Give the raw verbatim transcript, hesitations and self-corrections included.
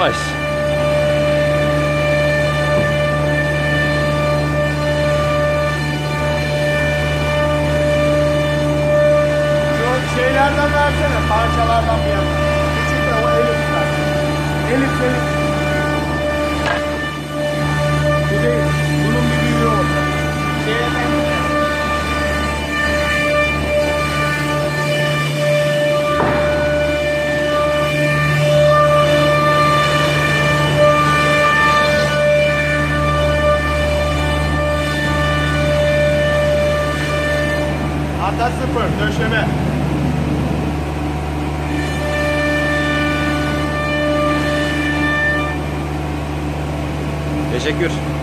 Yavaş. Şu şeylerden versene, parçalardan bir yana. Küçük de o elipsler. Elips elips. Bir de bunun bir büyüğü olacak. Şeye benziyor. Ata sıfır, döşeme. Teşekkür.